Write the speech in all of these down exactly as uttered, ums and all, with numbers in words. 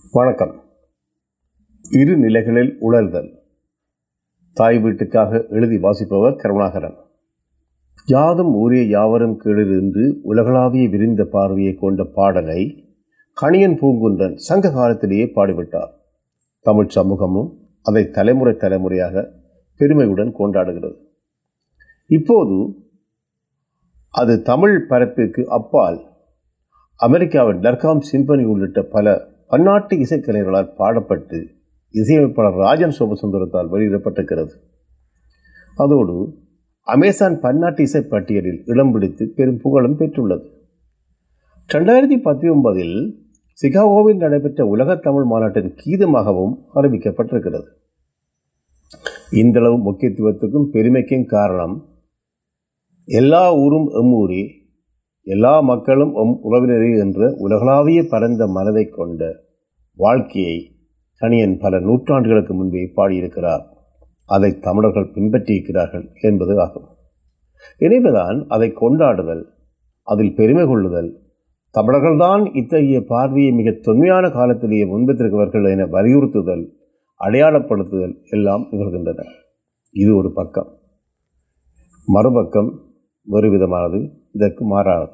வணக்கம். இரு நிலைகளில் உழல்தல். தாய் வீட்டுக்காக எழுதி வாசிப்பவர் கருணாகரன். யாதும் ஊரே யாவரும் கேளிருந்து உலகளாவிய விரிந்த பார்வையை கொண்ட பாடலை கணியன் பூங்குன்றன் சங்க காலத்திலேயே பாடிவிட்டார். தமிழ் சமூகமும் அதை தலைமுறை தலைமுறையாக பெருமையுடன் கொண்டாடுகிறது. இப்போது அது தமிழ் பரப்பிற்கு அப்பால் அமெரிக்காவின் டர்காம் சிம்பனி உள்ளிட்ட பல பன்னாட்டு இசைக்கலைஞர்களால் பாடப்பட்டு இசையமைப்பாளர் ராஜன் சோமசுந்தரத்தால் வெளியிடப்பட்டிருக்கிறது. அதோடு அமேசான் பன்னாட்டு இசை பட்டியலில் இடம் பிடித்து பெரும் புகழும் பெற்றுள்ளது. ரெண்டாயிரத்தி பத்தொன்பதில் சிகாகோவில் நடைபெற்ற உலக தமிழ் மாநாட்டின் கீதமாகவும் அறிவிக்கப்பட்டிருக்கிறது. இந்தளவு முக்கியத்துவத்துக்கும் பெருமைக்கும் காரணம் எல்லா ஊரும் எம் ஊரே, எல்லா மக்களும் எம் உறவினரே என்ற உலகளாவிய பரந்த மனதை கொண்ட வாழ்க்கையை கணியன் பல நூற்றாண்டுகளுக்கு முன்பே பாடியிருக்கிறார். அதை தமிழர்கள் பின்பற்றியிருக்கிறார்கள் என்பது ஆகும். எனவேதான் அதை கொண்டாடுதல், அதில் பெருமை கொள்ளுதல், தமிழர்கள்தான் இத்தகைய பார்வையை மிக தொன்மையான காலத்திலேயே முன்வைத்திருக்கிறவர்கள் என வலியுறுத்துதல், அடையாளப்படுத்துதல் எல்லாம் நிகழ்கின்றன. இது ஒரு பக்கம். மறுபக்கம் வேறு விதமானது, இதற்கு மாறானது.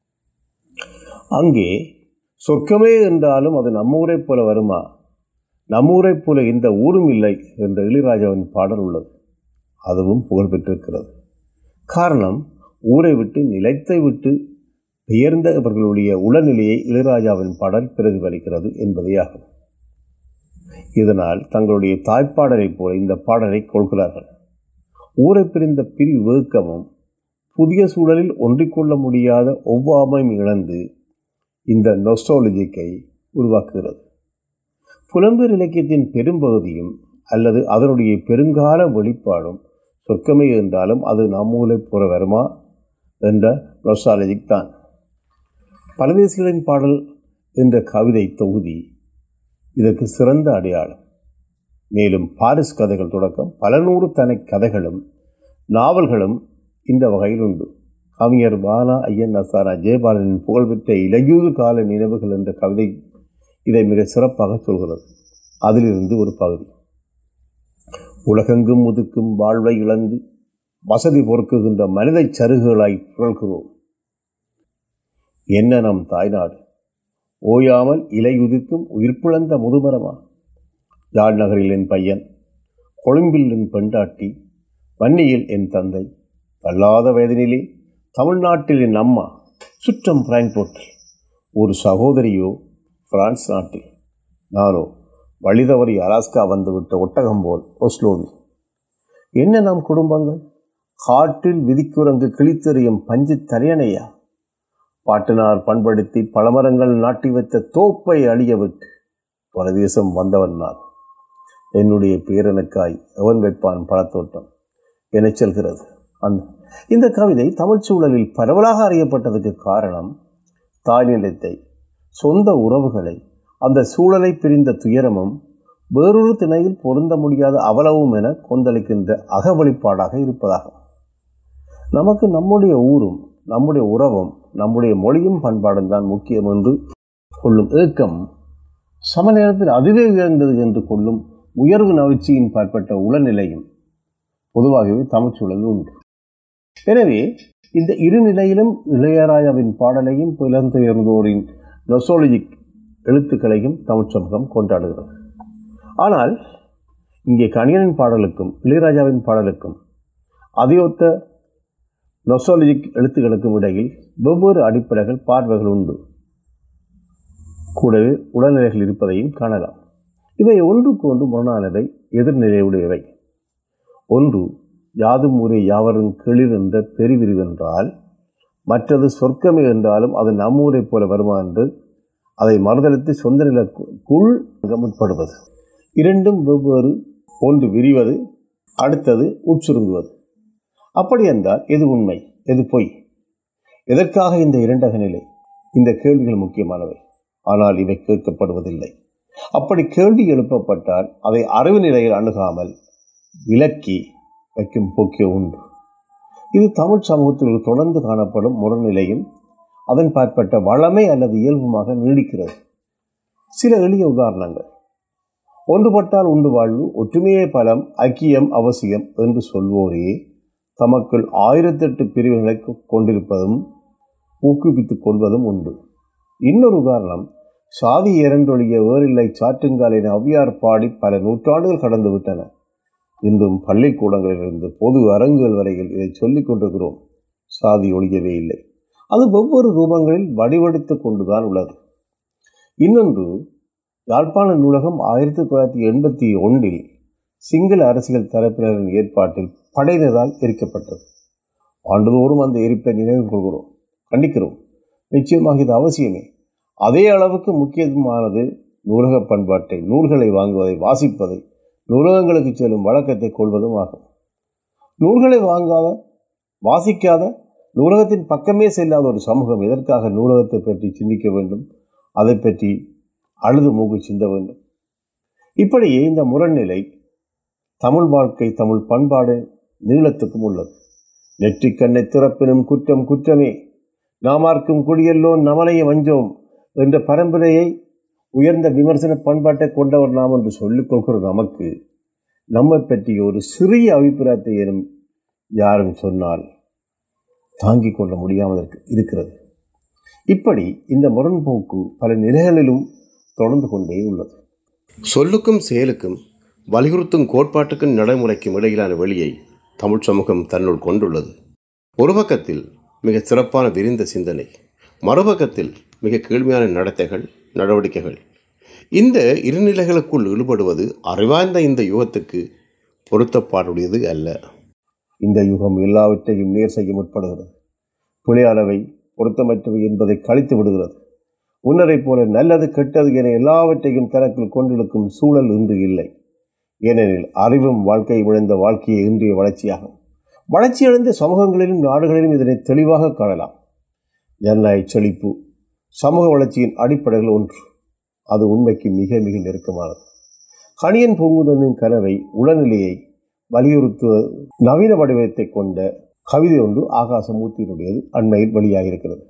அங்கே சொர்க்கமே என்றாலும் அது நம்மூரை போல வருமா, நம்மூரை போல இந்த ஊரும் இல்லை என்ற இளையராஜாவின் பாடல் உள்ளது. அதுவும் புகழ்பெற்றிருக்கிறது. காரணம், ஊரை விட்டு நிலத்தை விட்டு பெயர்ந்தவர்களுடைய உளநிலையை இளையராஜாவின் பாடல் பிரதிபலிக்கிறது என்பதே ஆகும். இதனால் தங்களுடைய தாய்ப்பாடலை போல இந்த பாடலை கொள்கிறார்கள். ஊரை பிரிந்த பிரிவு வேக்கமும் புதிய சூழலில் ஒன்றிக்கொள்ள முடியாத ஒவ்வாமையும் இழந்து இந்த நொஸ்டாலஜிக்கை உருவாக்குகிறது. புலம்பெயர் இலக்கியத்தின் பெரும்பகுதியும் அல்லது அதனுடைய பெருங்கால வெளிப்பாடும் சொர்க்கமே என்றாலும் அது நம்மூலை புற வருமா என்ற நொஸ்டாலஜிக் தான். பரதேசிகளின் பாடல் என்ற கவிதை தொகுதி இதற்கு சிறந்த அடையாளம். மேலும் பாரிஸ் கதைகள் தொடக்கம் பல நூறு தனி கதைகளும் நாவல்களும் இந்த வகையில் உண்டு. கவிஞர் பானா ஐயன் நசாரா ஜெயபாலனின் புகழ்பெற்ற இலையூறு கால நினைவுகள் என்ற கவிதை இதை மிக சிறப்பாக சொல்கிறது. அதிலிருந்து ஒரு பகுதி. உலகெங்கும் முதுக்கும் வாழ்வை இழந்து வசதி பொறுக்குகின்ற மனித சருகுகளாய் புரள்கிறோம். என்ன நம் தாய்நாடு, ஓயாமல் இலையுதிர்க்கும் உயிர்ப்பிழந்த முதுமரமா? யாழ் நகரில் என் பையன், கொழும்பில் என் பெண்டாட்டி, வன்னியில் என் தந்தை, தள்ளாத வேதனையிலே தமிழ்நாட்டில் என் அம்மா, சுற்றம் பிராங்க்போர்ட்டில், ஒரு சகோதரியோ பிரான்ஸ் நாட்டில், நானோ வழிதவறி அலாஸ்கா வந்துவிட்ட ஒட்டகம் போல் ஒஸ்லோவில். என்ன நம் குடும்பங்கள், காட்டில் விதிக்குரங்கு கிழித்தெறியும் பஞ்சு தலையணையா? பாட்டினார் பண்படுத்தி பழமரங்கள் நாட்டி வைத்த தோப்பை அழிய விட்டு பரதேசம் வந்தவன் நான். என்னுடைய பேரனுக்காய் எவன் வைப்பான் பழத்தோட்டம் என செல்கிறது. அந்த இந்த கவிதை தமிழ் சூழலில் பரவலாக அறியப்பட்டதுக்கு காரணம் தாய் நிலத்தை, சொந்த உறவுகளை, அந்த சூழலை பிரிந்த துயரமும் வேறொரு திணையில் பொருந்த முடியாத அவலவும் என கொந்தளிக்கின்ற அகவழிப்பாடாக இருப்பதாகும். நமக்கு நம்முடைய ஊரும் நம்முடைய உறவும் நம்முடைய மொழியும் பண்பாடும் தான் முக்கியம் என்று கொள்ளும் ஏக்கம் சம நேரத்தில் அதுவே உயர்ந்தது என்று கொள்ளும் உயர்வு நவிழ்ச்சியின் பாற்பட்ட உளநிலையும் பொதுவாகவே தமிழ் சூழலில் உண்டு. எனவே இந்த இரு நிலையிலும் இளையராஜாவின் பாடலையும் புலம்பெயர்ந்தோரின் நொஸ்டாலஜிக் எழுத்துக்களையும் தமிழ் சமூகம் கொண்டாடுகிறது. ஆனால் இங்கே கணியனின் பாடலுக்கும் இளையராஜாவின் பாடலுக்கும் அதையொத்த நொஸ்டாலஜிக் எழுத்துக்களுக்கும் இடையில் வெவ்வேறு அடிப்படைகள் பார்வைகள் உண்டு. கூடவே உடல்நிலைகள் இருப்பதையும் காணலாம். இவை ஒன்றுக்கு ஒன்று முரணானவை, எதிர்நிலையுடையவை. ஒன்று யாதும் ஊரே யாவரும் கேளிர் என்ற பெருவிரிவென்றால், மற்றது சொர்க்கமே என்றாலும் அது நம்மூரை போல வருமா என்று அதை மறுதளித்து சொந்த நிலக்குள் முற்படுவது. இரண்டும் வெவ்வேறு. ஒன்று விரிவது, அடுத்தது உட்சுருங்குவது. அப்படி என்றால் எது உண்மை, எது பொய்? எதற்காக இந்த இரண்டக நிலை? இந்த கேள்விகள் முக்கியமானவை. ஆனால் இவை கேட்கப்படுவதில்லை. அப்படி கேள்வி எழுப்பப்பட்டால் அதை அறிவு நிலையில் அணுகாமல் விலக்கி வைக்கும் போக்கே உண்டு. இது தமிழ் சமூகத்தில் தொடர்ந்து காணப்படும் முரநிலையும் அதன் பாற்பட்ட வளமை அல்லது இயல்புமாக நீடிக்கிறது. சில எளிய உதாரணங்கள். ஒன்றுபட்டால் உண்டு வாழ்வு, ஒற்றுமையே பலம், ஐக்கியம் அவசியம் என்று சொல்வோரே தமக்குள் ஆயிரத்தெட்டு பிரிவுகளை கொண்டிருப்பதும் ஊக்குவித்துக் கொள்வதும் உண்டு. இன்னொரு உதாரணம், சாதி இரண்டொழிய வேறில்லை சாற்றுங்காலின் ஔவையார் பாடி பல நூற்றாண்டுகள் கடந்து விட்டன. இன்றும் பள்ளிக்கூடங்களிலிருந்து பொது அரங்குகள் வரையில் இதை சொல்லிக் கொண்டிருக்கிறோம். சாதி ஒழியவே இல்லை. அது ஒவ்வொரு ரூபங்களில் வடிவெடுத்து கொண்டுதான் உள்ளது. இன்னொன்று, யாழ்ப்பாண நூலகம் ஆயிரத்தி தொள்ளாயிரத்தி எண்பத்தி ஒன்றில் சிங்கள அரசியல் தரப்பினரின் ஏற்பாட்டில் படையினரால் எரிக்கப்பட்டது. ஆண்டுதோறும் அந்த எரிப்பை நினைவு கொள்கிறோம், கண்டிக்கிறோம். நிச்சயமாக இது அவசியமே. அதே அளவுக்கு முக்கியமானது நூலக பண்பாட்டை, நூல்களை வாங்குவதை, வாசிப்பதை, நூலகங்களுக்கு செல்லும் வழக்கத்தை கொள்வதும் ஆகும். நூல்களை வாங்காத, வாசிக்காத, நூலகத்தின் பக்கமே செல்லாத ஒரு சமூகம் எதற்காக நூலகத்தை பற்றி சிந்திக்க வேண்டும்? அதை பற்றி அழுது மூக்கு சிந்த வேண்டும்? இப்படியே இந்த முரண்நிலை தமிழ் வாழ்க்கை, தமிழ் பண்பாடு நீளத்துக்கும் உள்ளது. நெற்றிக்கண்ணை திறப்பினும் குற்றம் குற்றமே, நாமார்க்கும் குடியெல்லோன் நமலைய வஞ்சோம் என்ற பரம்பரையை உயர்ந்த விமர்சன பண்பாட்டை கொண்டவர் நாம் என்று சொல்லிக் கொள்கிற நமக்கு நம்மை பற்றி ஒரு சிறிய அபிப்பிராயத்தை எனும் யாரும் சொன்னால் தாங்கிக் கொள்ள முடியாமல் இருக்கிறது. இப்படி இந்த முரண்போக்கு பல நிலைகளிலும் தொடர்ந்து கொண்டே உள்ளது. சொல்லுக்கும் செயலுக்கும், வலியுறுத்தும் கோட்பாட்டுக்கும் நடைமுறைக்கும் இடையிலான வெளியை தமிழ் சமூகம் தன்னுள் கொண்டுள்ளது. ஒரு பக்கத்தில் மிக சிறப்பான விரிந்த சிந்தனை, மறுபக்கத்தில் மிக கீழ்மையான நடத்தைகள், நடவடிக்கைகள். இந்த இருநிலைகளுக்குள் ஈடுபடுவது அறிவாய்ந்த இந்த யுகத்துக்கு பொருத்தப்பாடுடையது அல்ல. இந்த யுகம் எல்லாவற்றையும் நேர் செய்ய முற்படுகிறது. புலியானவை, பொருத்தமற்றவை என்பதை கழித்து விடுகிறது. முன்னரை போல நல்லது கெட்டது என எல்லாவற்றையும் தனக்குள் கொண்டிருக்கும் சூழல் இன்று இல்லை. ஏனெனில் அறிவும் வாழ்க்கை விளைந்த வாழ்க்கையை இன்றைய வளர்ச்சியாகும். வளர்ச்சியடைந்த சமூகங்களிலும் நாடுகளிலும் இதனை தெளிவாக காணலாம். ஜனநாயக செழிப்பு சமூக வளர்ச்சியின் அடிப்படைகள் ஒன்று. அது உண்மைக்கு மிக மிக நெருக்கமானது. கணியன் பூங்குன்றனின் கனவை, உளநிலையை வலியுறுத்துவ நவீன வடிவத்தை கொண்ட கவிதை ஒன்று ஆகாசமூர்த்தியினுடையது அண்மையில் வெளியாகியிருக்கிறது.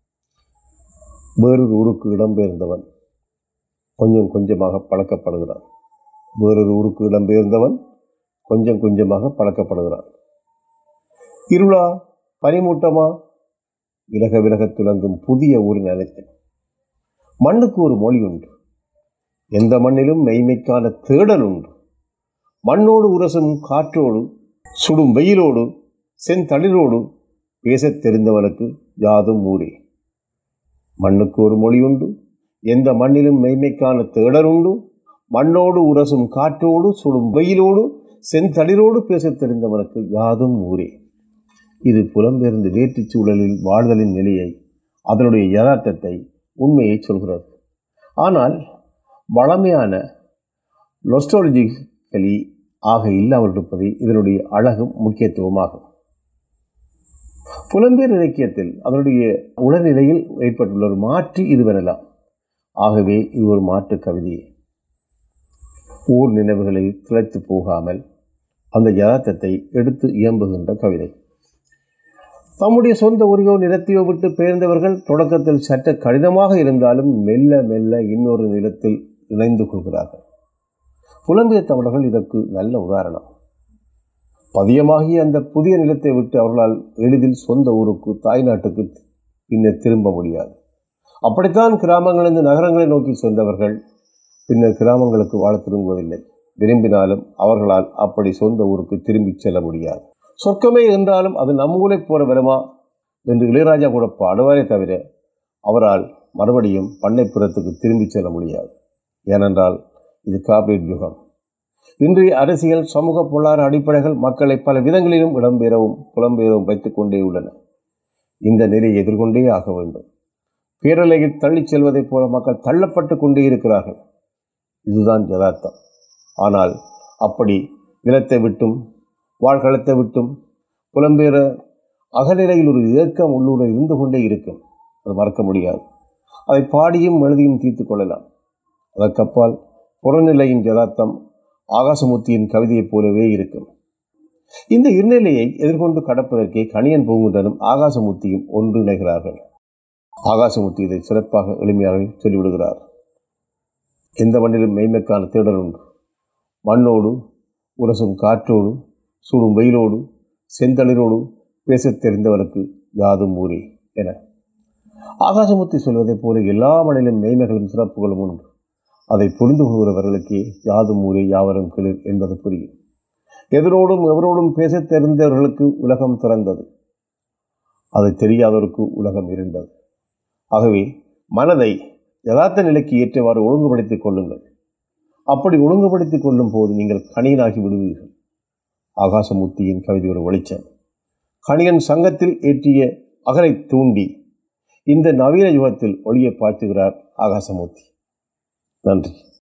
வேறொரு ஊருக்கு இடம்பெயர்ந்தவன் கொஞ்சம் கொஞ்சமாக பழக்கப்படுகிறான். வேறொரு ஊருக்கு இடம்பெயர்ந்தவன் கொஞ்சம் கொஞ்சமாக பழக்கப்படுகிறான். இருளா, பனிமூட்டமா, விலக விலக துலங்கும் புதிய ஊரின் அனைத்து. மண்ணுக்கு ஒரு மொழி உண்டு. எந்த மண்ணிலும் மெய்மைக்கான தேடல் உண்டு. மண்ணோடு உரசும் காற்றோடு, சுடும் வெயிலோடு, செந்தளிரோடு பேசத் தெரிந்தவனுக்கு யாதும் ஊரே. மண்ணுக்கு ஒரு மொழி உண்டு. எந்த மண்ணிலும் மெய்மைக்கான தேடல் உண்டு. மண்ணோடு உரசும் காற்றோடு, சுடும் வெயிலோடு, செந்தளிரோடு பேசத் தெரிந்தவனுக்கு யாதும் ஊரே. இது புலம்பெயர்ந்து வேற்றுச் சூழலில் வாழ்தலின் நிலையை, அதனுடைய யதார்த்தத்தை, உண்மையை சொல்கிறது. ஆனால் வளமையான நொஸ்டாலஜிக்கலி ஆக இல்லாமல் இருப்பது இதனுடைய அழகும் முக்கியத்துவமாகும். புலம்பெயர் இலக்கியத்தில் அதனுடைய உளநிலையில் ஏற்பட்டுள்ள ஒரு மாற்று இது வரலாம். ஆகவே இது ஒரு மாற்று கவிதையே. ஊர் நினைவுகளில் திளைத்து போகாமல் அந்த யதார்த்தத்தை எடுத்து இயம்புகின்ற கவிதை. தம்முடைய சொந்த ஊரையோ நிலத்தையோ விட்டு பெயர்ந்தவர்கள் தொடக்கத்தில் சற்று கடினமாக இருந்தாலும் மெல்ல மெல்ல இன்னொரு நிலத்தில் இணைந்து கொள்கிறார்கள். புலம்பெயர் தமிழர்கள் இதற்கு நல்ல உதாரணம். பதியமாகி அந்த புதிய நிலத்தை விட்டு அவர்களால் எளிதில் சொந்த ஊருக்கு, தாய்நாட்டுக்கு பின்னர் திரும்ப முடியாது. அப்படித்தான் கிராமங்களிலிருந்து நகரங்களை நோக்கி சென்றவர்கள் பின்னர் கிராமங்களுக்கு வாழ திரும்புவதில்லை. விரும்பினாலும் அவர்களால் அப்படி சொந்த ஊருக்கு திரும்பி செல்ல முடியாது. சொர்க்கமே என்றாலும் அது நம்ம ஊரை போற வருமா என்று இளையராஜா கூட பாடுவாரே தவிர அவரால் மறுபடியும் பண்ணைப்புறத்துக்கு திரும்பி செல்ல முடியாது. ஏனென்றால் இது கார்ப்பரேட் யுகம். இன்றைய அரசியல், சமூக பொருளாதார அடிப்படைகள் மக்களை பல விதங்களிலும் இடம்பெறவும் புலம்பெயரவும் வைத்துக் கொண்டே உள்ளன. இந்த நிலையை எதிர்கொண்டே ஆக வேண்டும். பேரலையில் தள்ளிச் செல்வதைப் போல மக்கள் தள்ளப்பட்டு கொண்டே இருக்கிறார்கள். இதுதான் யதார்த்தம். ஆனால் அப்படி நிலத்தை விட்டும் வாழ்களத்தை விட்டும் புலம்பெயர அகநிலையில் ஒரு இயக்கம் உள்ளூர இருந்து கொண்டே இருக்கும். அது மறக்க முடியாது. அதை பாடியும் எழுதியும் தீர்த்து கொள்ளலாம். அதற்கப்பால் புறநிலையின் யதார்த்தம் ஆகாசமூர்த்தியின் கவிதையைப் போலவே இருக்கும். இந்த இருநிலையை எதிர்கொண்டு கடப்பதற்கே கணியன் பூங்குன்றனும் எந்த மண்ணிலும் மெய்மைக்கான தேடல் உண்டு. மண்ணோடு, உரசும் காற்றோடு, சூடும் வெயிலோடு, செந்தளிரோடு பேசத் தெரிந்தவனுக்கு யாதும் ஊரே என ஆகாசமுத்தி சொல்வதைப் போல எல்லா மண்ணிலும் மெய்மைகளும் சிறப்புகளும் உண்டு. அதை புரிந்து கொள்கிறவர்களுக்கே யாதும் ஊரே யாவரும் கிளிர் என்பது புரியும். எதனோடும் எவரோடும் பேசத் தெரிந்தவர்களுக்கு உலகம் திறந்தது, அதை தெரியாதவருக்கு உலகம் இருண்டது. ஆகவே மனதை யதார்த்த நிலைக்கு ஏற்றவாறு ஒழுங்குபடுத்திக் கொள்ளுங்கள். அப்படி ஒழுங்குபடுத்திக் கொள்ளும் போது நீங்கள் கணியனாகி விடுவீர்கள். ஆகாசமூர்த்தியின் கவிதை ஒரு வெளிச்சம். கணியன் சங்கத்தில் ஏற்றிய அகரை தூண்டி இந்த நவீன யுகத்தில் ஒளியை பாய்ச்சுகிறார் ஆகாசமூர்த்தி. நன்றி.